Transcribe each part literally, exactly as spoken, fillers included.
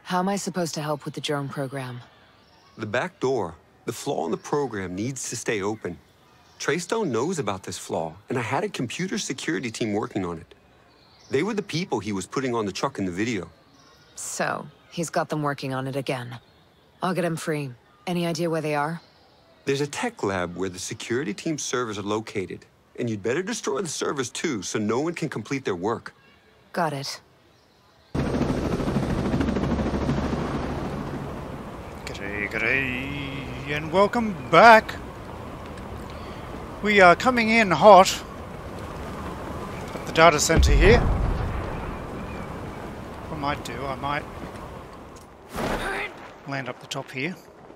How am I supposed to help with the drone program? The back door, the flaw in the program needs to stay open. Treystone knows about this flaw, and I had a computer security team working on it. They were the people he was putting on the truck in the video. So, he's got them working on it again. I'll get him free. Any idea where they are? There's a tech lab where the security team's servers are located, and you'd better destroy the servers too, so no one can complete their work. Got it. G'day, g'day, and welcome back. We are coming in hot at the data center here. What I might do, I might land up the top here.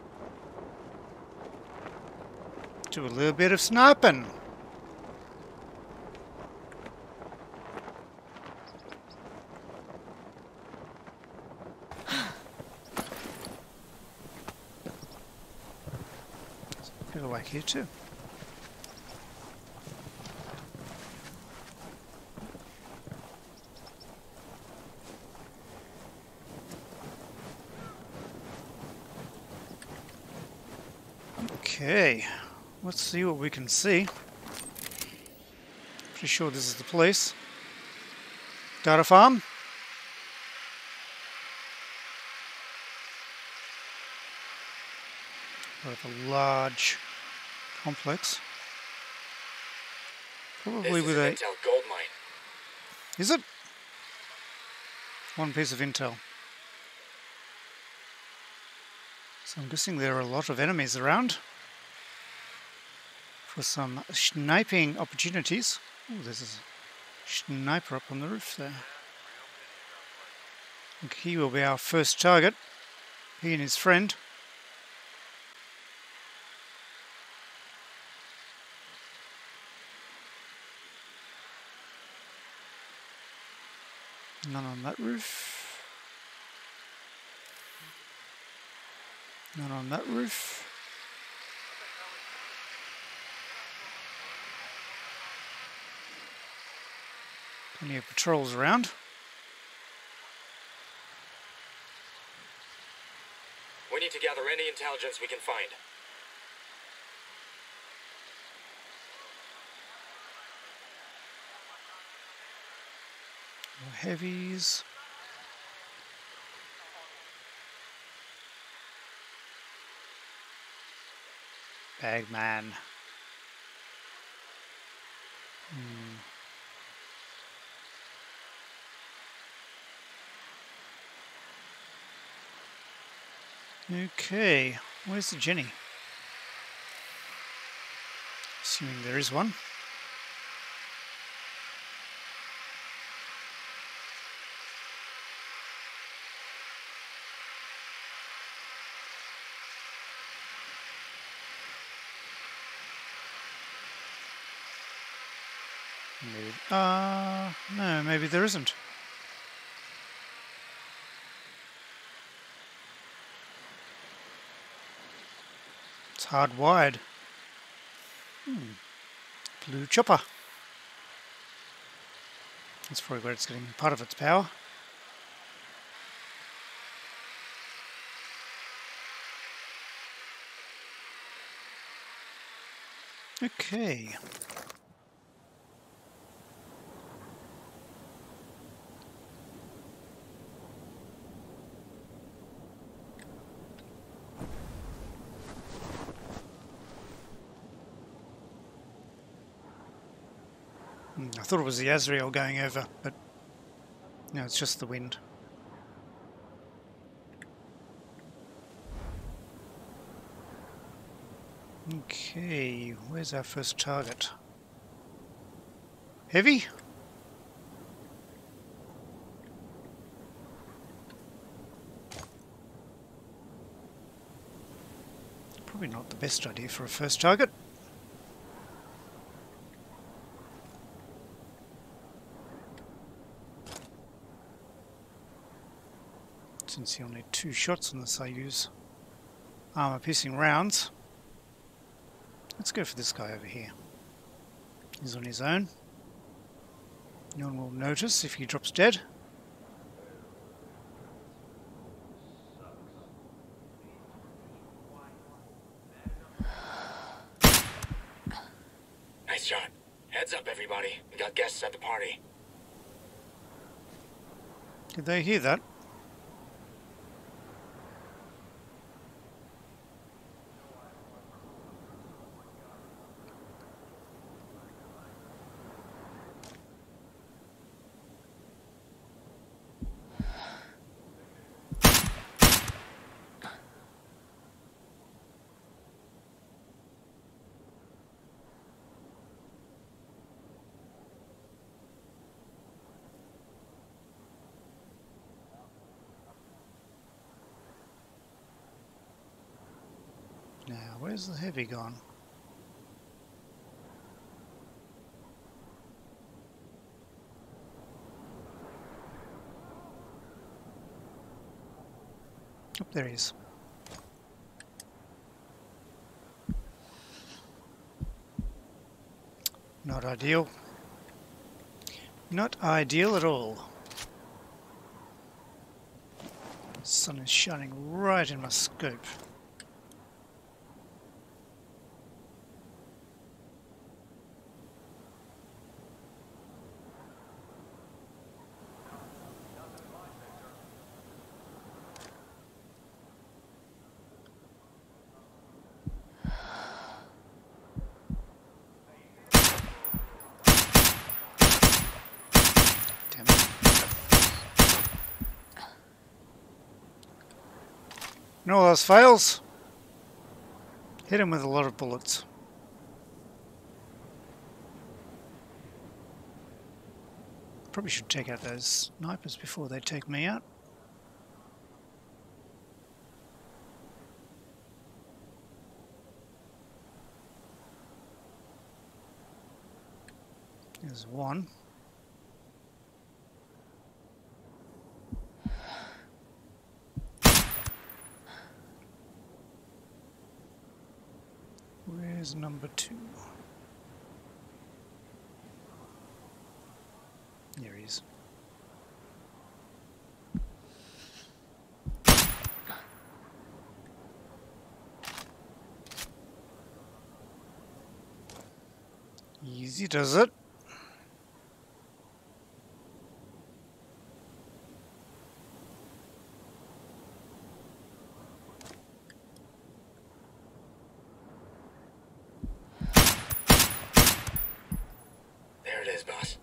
Do a little bit of sniping. Bit of whack here too. Okay, let's see what we can see. Pretty sure this is the place. Data farm. Part of a large complex. Probably this with is a an intel gold mine. Is it? One piece of intel. So I'm guessing there are a lot of enemies around for some sniping opportunities. Oh, there's a sniper up on the roof there. I think he will be our first target. He and his friend. None on that roof. None on that roof. Plenty of patrols around. We need to gather any intelligence we can find. More heavies. Bagman. Hmm. Okay, where's the Jenny? Assuming there is one. Maybe, uh, no, maybe there isn't. It's hardwired. Hmm. Blue chopper. That's probably where it's getting part of its power. Okay. I thought it was the Azrael going over, but no, it's just the wind. Okay, where's our first target? Heavy? Probably not the best idea for a first target. Since you only need two shots unless I use armor piercing rounds. Let's go for this guy over here. He's on his own. No one will notice if he drops dead. Heads up, everybody. We got guests at the party. Did they hear that? Now, where's the heavy gone? Oh, there he is. Not ideal. Not ideal at all. The sun is shining right in my scope. No, those fails. Hit him with a lot of bullets. Probably should take out those snipers before they take me out. There's one. Where's number two? There he is. Easy does it. There it is, boss.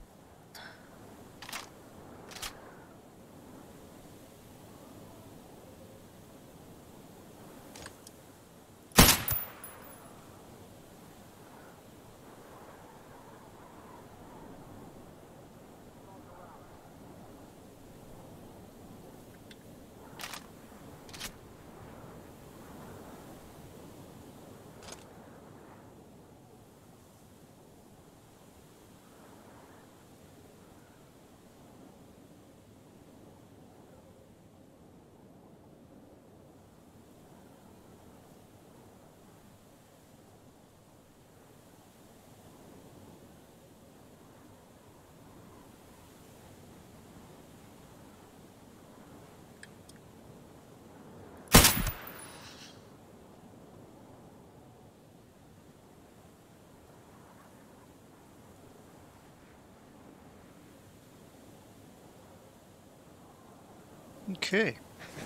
Okay.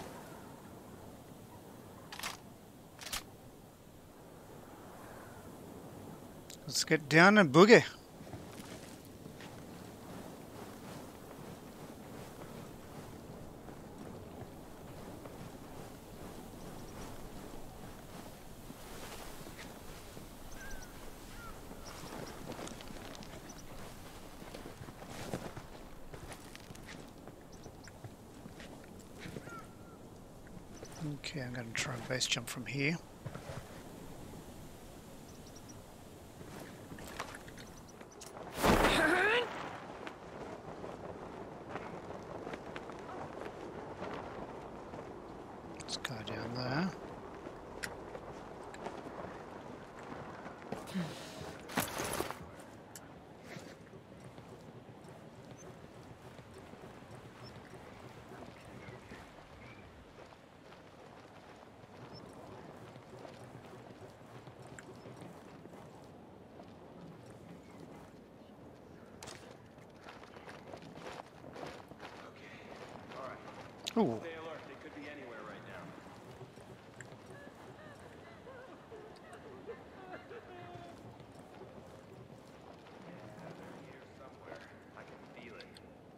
Let's get down and boogie. Okay, I'm going to try and base jump from here. Let's go down there. Ooh. Stay alert. They could be anywhere right now. Yeah, they're here somewhere. I can feel it.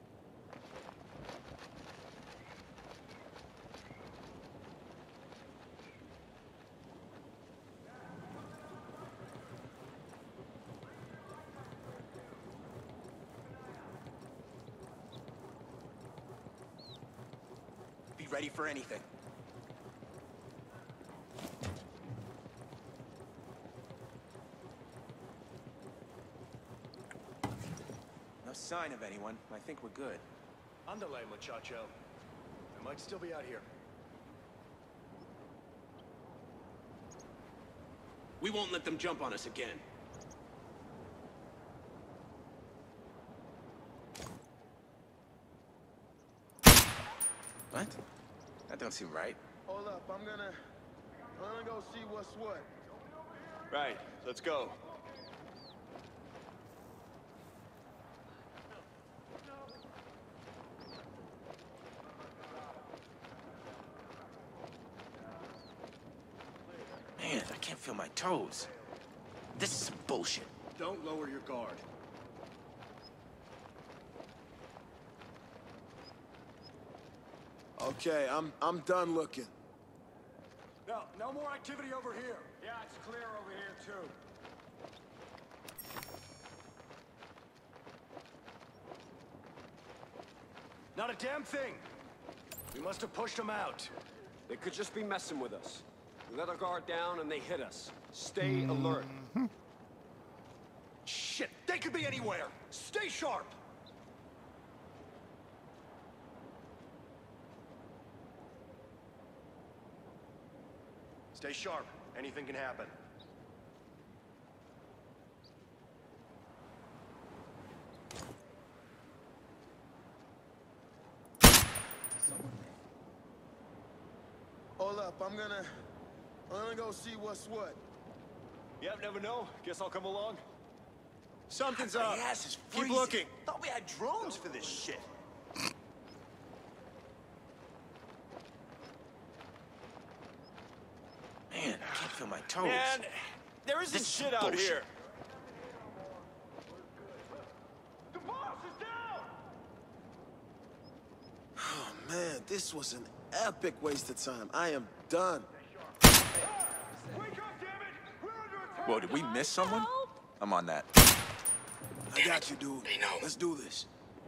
Be ready for anything. No sign of anyone. I think we're good. Underlay, muchacho. I might still be out here. We won't let them jump on us again. What? That don't seem right. Hold up, I'm gonna... I'm gonna go see what's what. Right, let's go. Man, I can't feel my toes. This is some bullshit. Don't lower your guard. Okay, I'm I'm done looking. No, no more activity over here. Yeah, it's clear over here, too. Not a damn thing. We must have pushed them out. They could just be messing with us. We let our guard down and they hit us. Stay alert. Shit, they could be anywhere. Stay sharp. Stay sharp. Anything can happen. Hold up, I'm gonna... I'm gonna go see what's what. Yep, never know. Guess I'll come along. Something's up. My ass is Keep freezing. looking. Thought we had drones for this shit. Man, I can't feel my toes. Man, there isn't This is shit out bullshit. here. The boss is down! Oh man, this was an epic waste of time. I am done. Wake up, damn it! We're under attack! Whoa, did we miss someone? I'm on that. I got you, dude. Let's do this.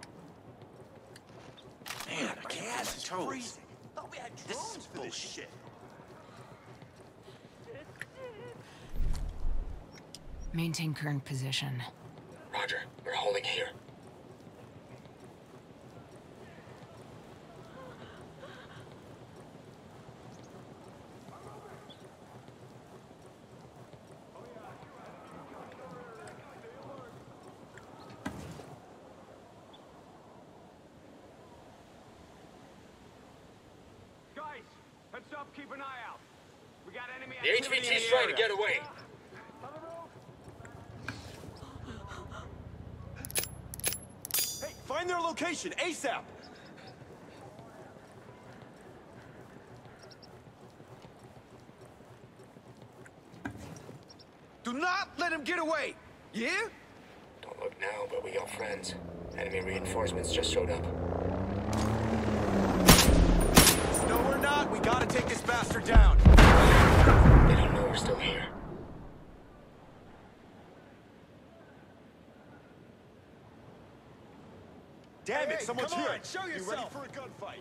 Man, I can't feel my toes. Freezing. Thought we had drones for this shit. Maintain current position. Roger, we're holding here. Guys, heads up, keep an eye out. We got enemy The H activity V in T's the trying to area. get away. Hey, find their location, ASAP! Do not let him get away! Yeah? Don't look now, but we got friends. Enemy reinforcements just showed up. No, we're not. We gotta take this bastard down. They don't know we're still here. Damn it, Hey, someone's come here. on, show You ready yourself. for a gunfight?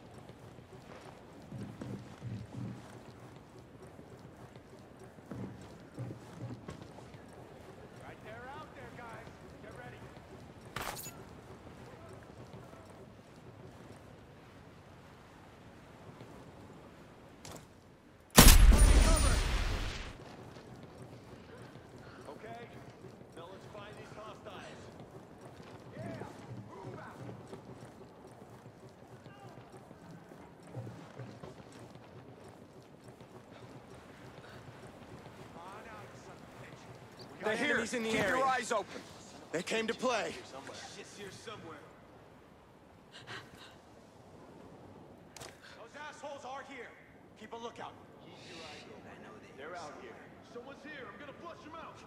Right there, out there, guys. Get ready. Okay, now let's find these hostiles. Yeah, move out. They're here. Enemies in the Keep area. your eyes open. They came to play. Shit's here somewhere. are here. Keep a lookout. Keep your eyes open. I know they They're out here. Someone's here. I'm gonna flush them out.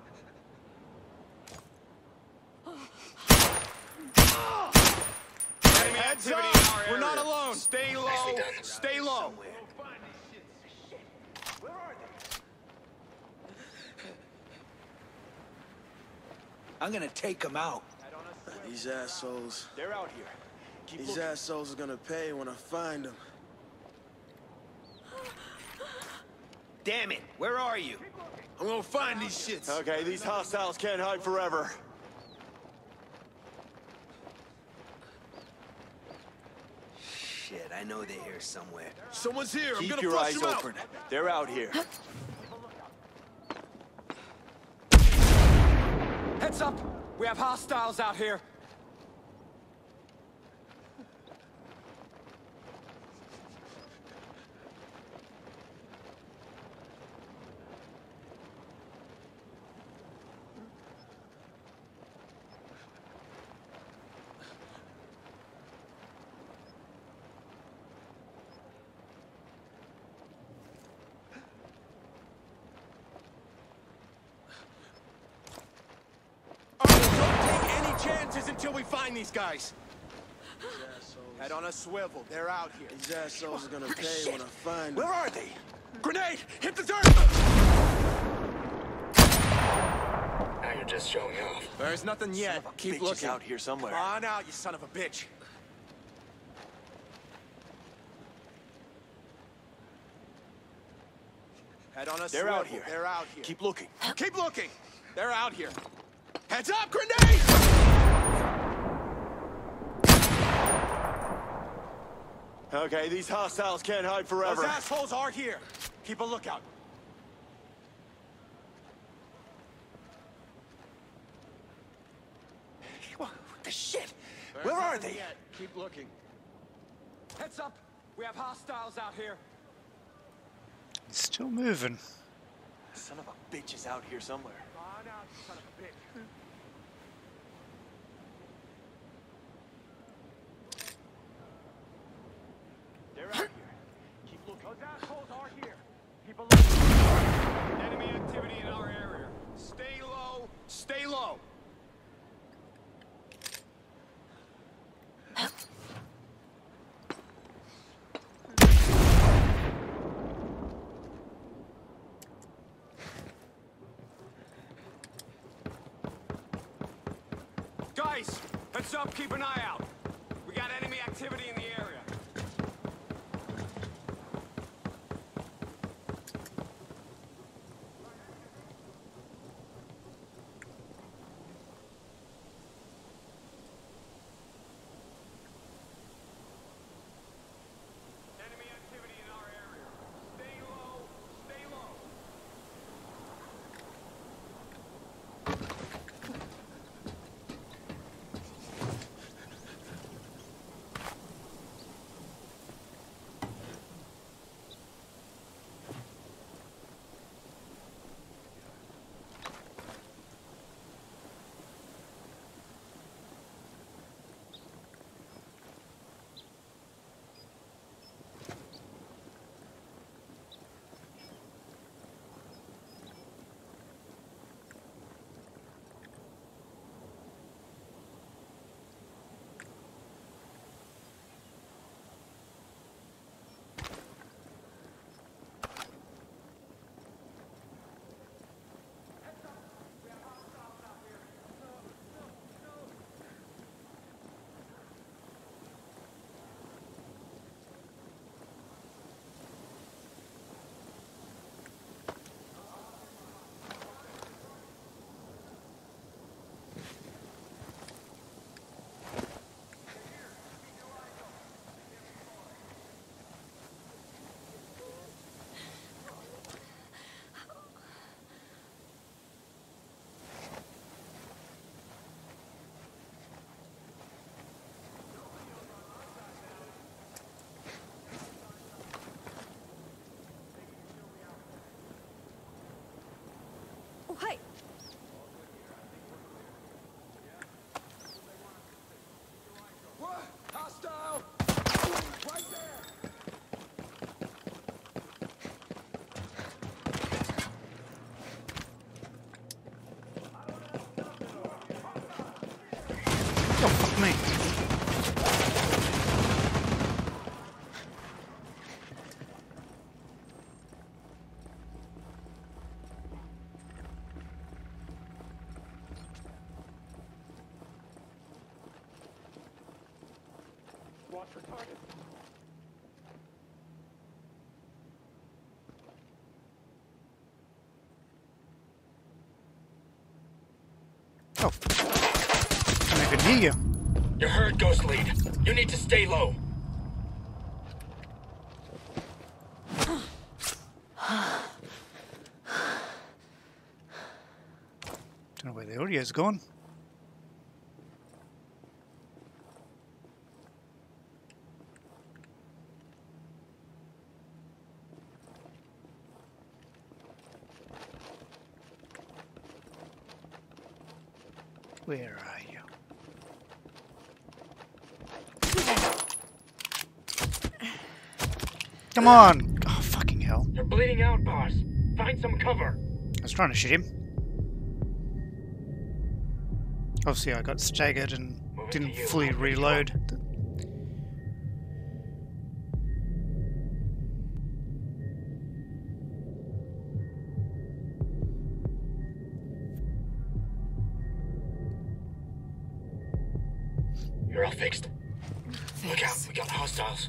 Enemy Heads activity up! in our We're not area. alone. Stay low. Nicely done. Stay low. Go find these shits. Shit. Where are they? I'm gonna take them out. These assholes. They're out here. Keep These looking. assholes are gonna pay when I find them. Damn it! Where are you? I'm gonna find these shits. Okay, these hostiles can't hide forever. Shit, I know they're here somewhere. Someone's here. I'm Keep gonna your flush eyes them out. open. They're out here. Heads up! We have hostiles out here. Chances until we find these guys. Head on a swivel. They're out here. These assholes are gonna pay Shit. when I find Where them. are they? Grenade! Hit the dirt! Now you're just showing off. There's nothing yet. Keep looking. out here somewhere. Come on out, you son of a bitch. Head on a They're swivel. out here. They're out here. Keep looking. Keep looking. They're out here. Heads up, grenade! Okay, these hostiles can't hide forever. Those assholes are here. Keep a lookout. What the shit? Where are they? Keep looking. Heads up! We have hostiles out here. It's still moving. Son of a bitch is out here somewhere. Come on out, you son of a bitch. They're out here. Keep looking. Those assholes are here. Keep a lookout. Enemy activity in our area. Stay low. Stay low. Guys, heads up, keep an eye out. We got enemy activity in the area. Enemy activity in our area. Stay low, stay low. Watch for targets. Oh. I can hear you. You're hurt, Ghost Lead. You need to stay low. Don't know where the audio's gone. Where are you? Come on! Oh, fucking hell. You're bleeding out, boss. Find some cover. I was trying to shoot him. Obviously I got staggered and Moving didn't to you. fully reload. You're all fixed. Look out, Thanks. we got hostiles.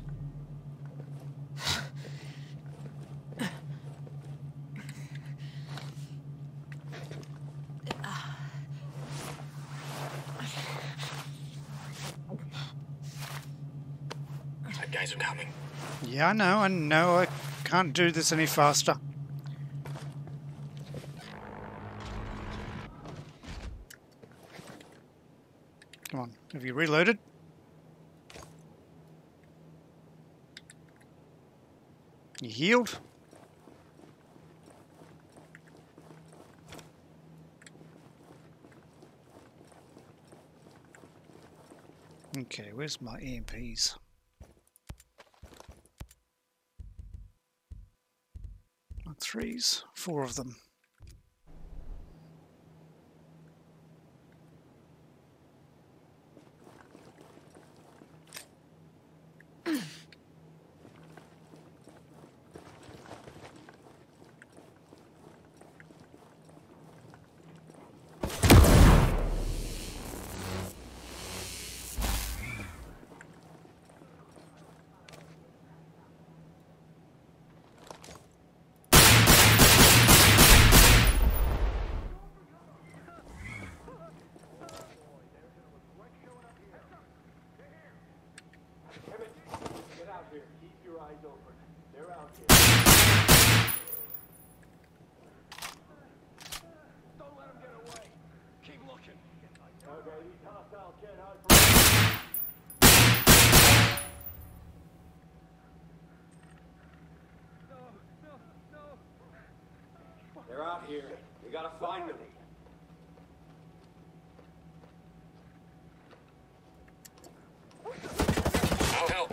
Bad guys are coming. Yeah, I know, I know, I can't do this any faster. Come on, have you reloaded? You healed? Okay, where's my E M Ps? My threes, four of them. Get out here. Keep your eyes open. They're out here. Don't let them get away. Keep looking. Okay, these hostiles can't hide from No, no, no. They're out here. We gotta find them. I'll help.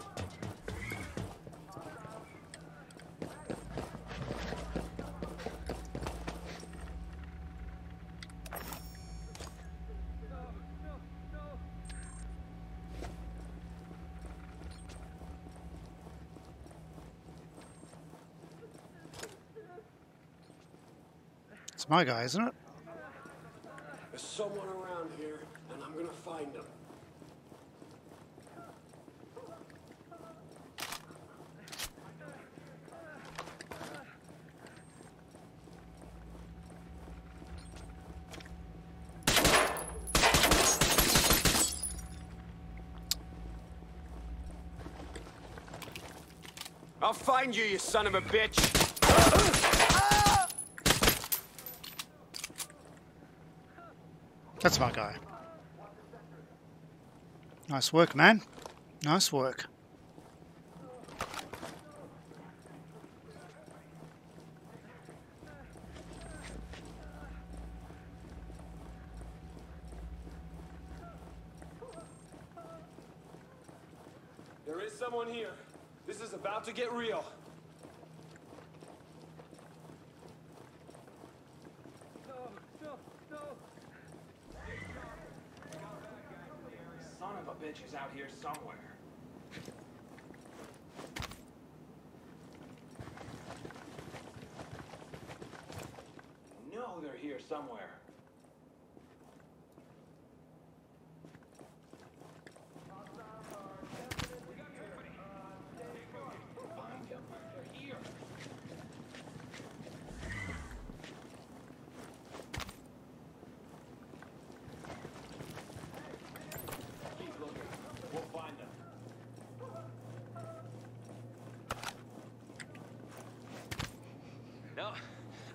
It's my guy, isn't it? There's someone around here, and I'm gonna find them. I'll find you, you son of a bitch! That's my guy. Nice work, man. Nice work. There is someone here. This is about to get real. Son of a bitch is out here somewhere. No, they're here somewhere.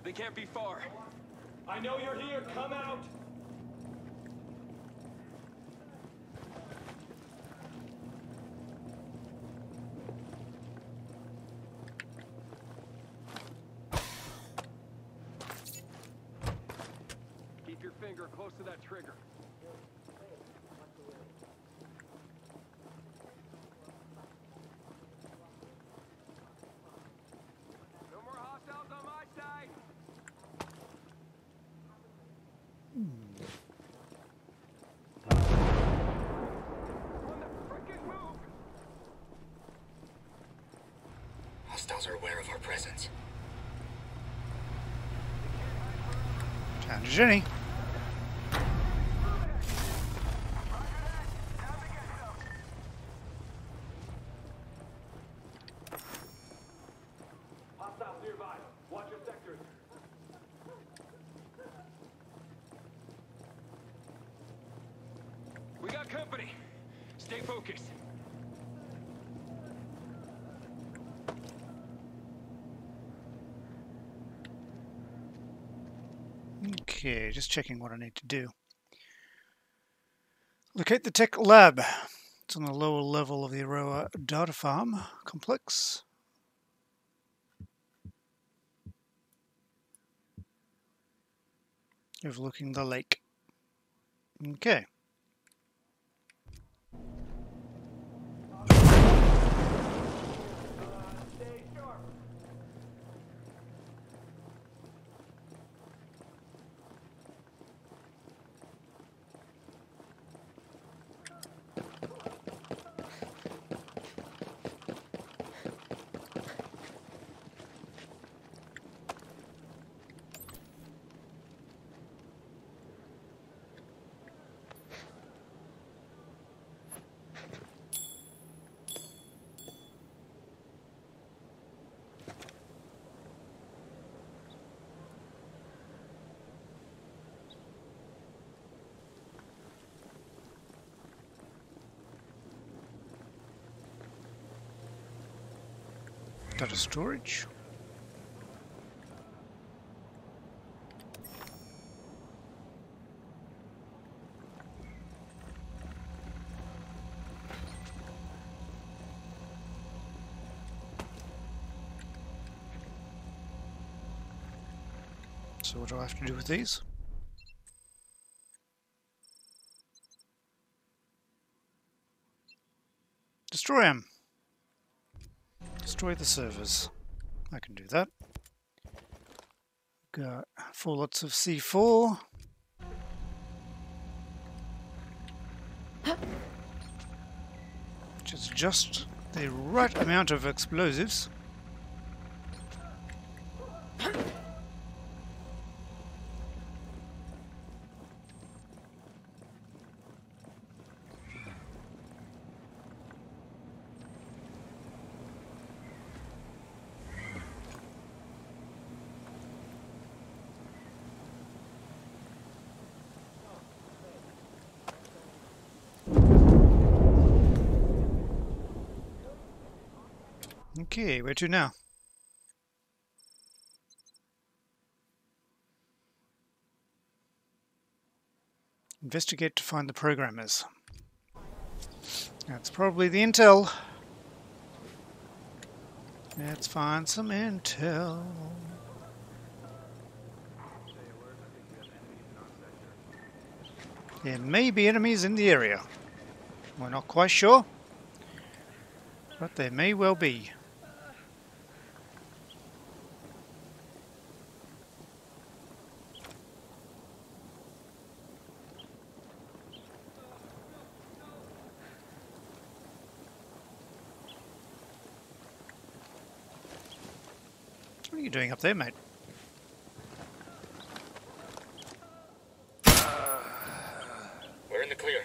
They can't be far. I know you're here. Come out. Keep your finger close to that trigger. No more hostiles on my side. On the frickin' move. Hostiles are aware of our presence. Found a Jenny. Hostiles nearby. Watch your sectors. We got company. Stay focused. Okay, just checking what I need to do. Locate the tech lab. It's on the lower level of the Aroa data farm complex. Overlooking the lake. Okay. Stay sharp. Data storage. So what do I have to do with these? Destroy them. Destroy the servers. I can do that. Got four lots of C four. Which is just the right amount of explosives. Okay, where to now? Investigate to find the programmers. That's probably the intel. Let's find some intel. There may be enemies in the area. We're not quite sure, but there may well be. What are you doing up there, mate? We're in the clear.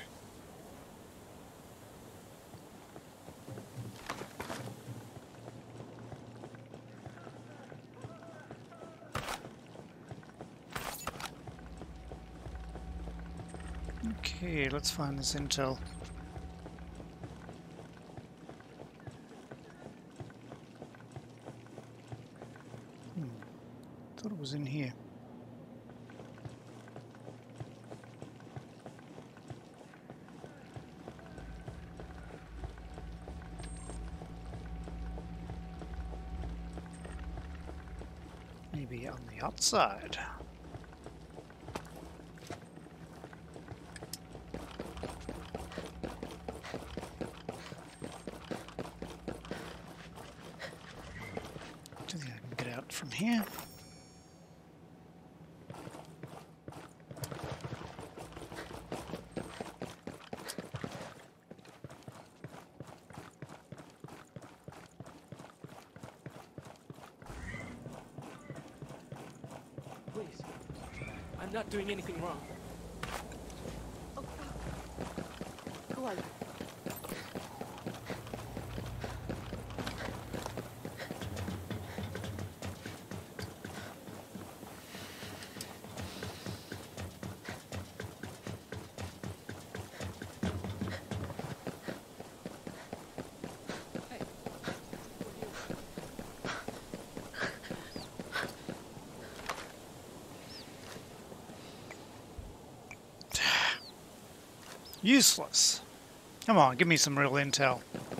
Okay, let's find this intel. thought it was in here. Maybe on the outside. Do you think I can get out from here? Please. I'm not doing anything wrong. Go on. Useless. Come on, give me some real intel.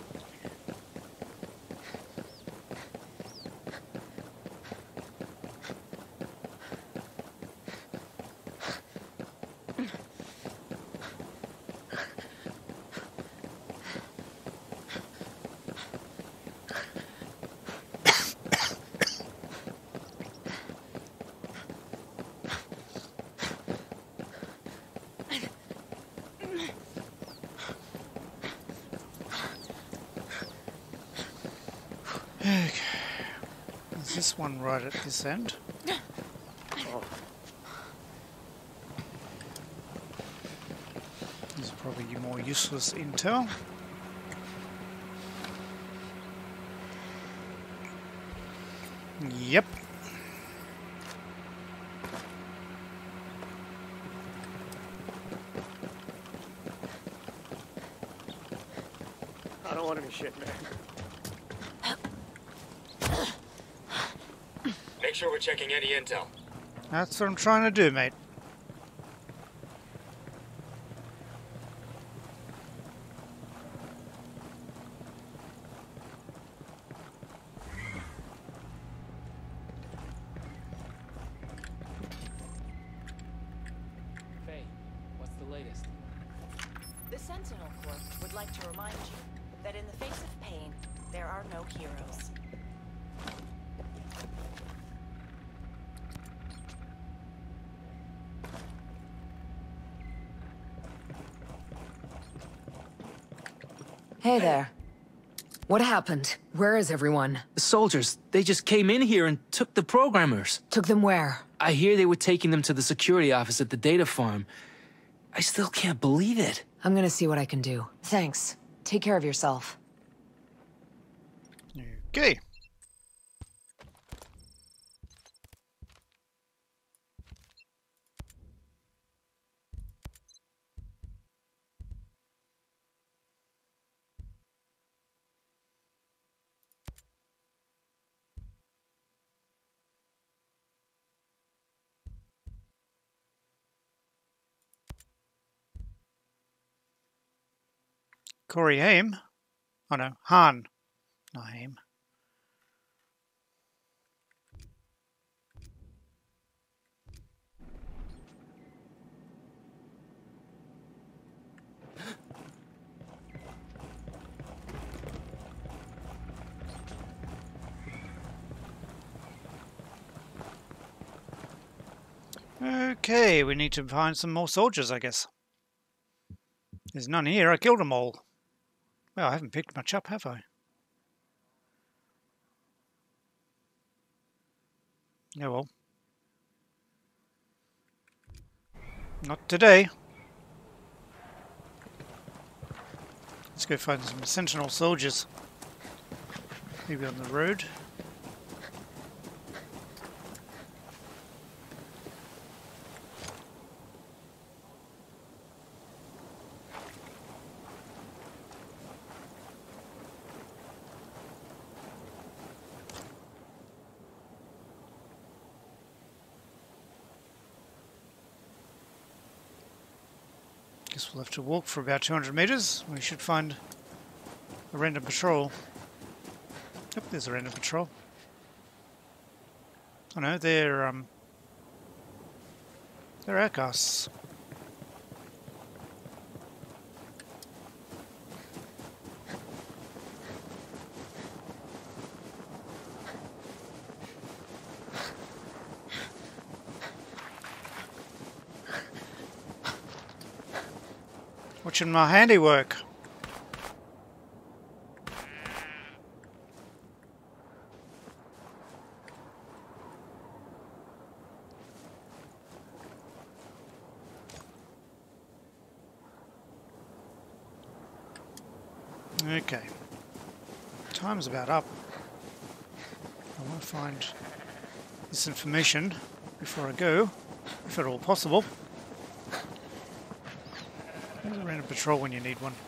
Okay. There's this one right at this end. Oh. This is probably your more useless intel. Yep. I don't want any shit, man. Make sure we're checking any intel. That's what I'm trying to do, mate. Faye, what's the latest? The Sentinel Corps would like to remind you that in the face of pain, there are no heroes. Hey there. What happened? Where is everyone? The soldiers, they just came in here and took the programmers. Took them where? I hear they were taking them to the security office at the data farm. I still can't believe it. I'm gonna see what I can do. Thanks. Take care of yourself. Okay. Corey Haim. Oh no, Han. Not Haim. Okay, we need to find some more soldiers, I guess. There's none here. I killed them all. Well, I haven't picked much up, have I? Oh well. Not today. Let's go find some Sentinel soldiers. Maybe on the road. Guess we'll have to walk for about two hundred meters. We should find a random patrol. Yep, there's a random patrol. Oh no, they're um, they're outcasts. Watching my handiwork. Okay. Time's about up. I want to find this information before I go, if at all possible. There's a random patrol when you need one.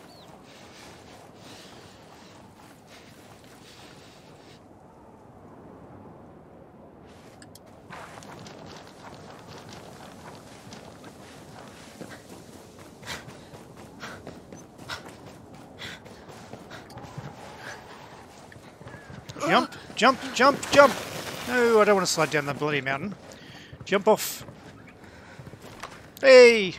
Jump, jump, jump, jump! No, I don't want to slide down the bloody mountain. Jump off. Hey!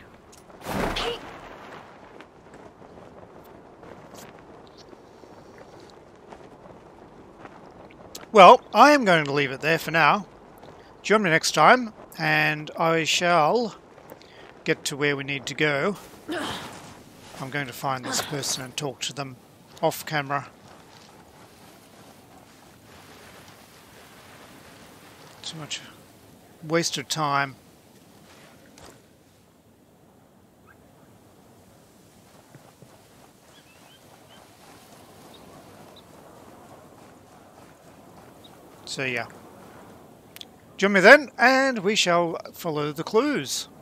Well, I am going to leave it there for now. Join me next time, and I shall get to where we need to go. I'm going to find this person and talk to them off camera. Too much waste of time. So yeah, join me then, and we shall follow the clues.